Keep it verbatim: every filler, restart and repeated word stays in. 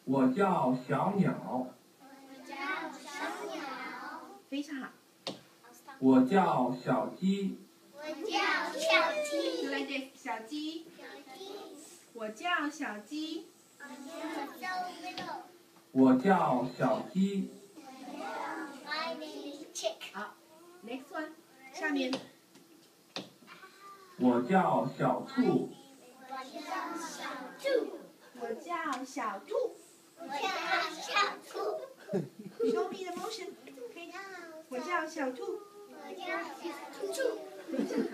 我叫小鸟。 我叫小鸟。 非常好。 我叫小鸡。 我叫小鸡。 就来这小鸡。 小鸡。 我叫小鸡。 我叫小鸡。 好 ，next one， 下面。 我叫小兔。 我叫小兔。 我叫小兔。 我叫小兔。 Show me the motion，可以。我叫小兔。 我叫小兔。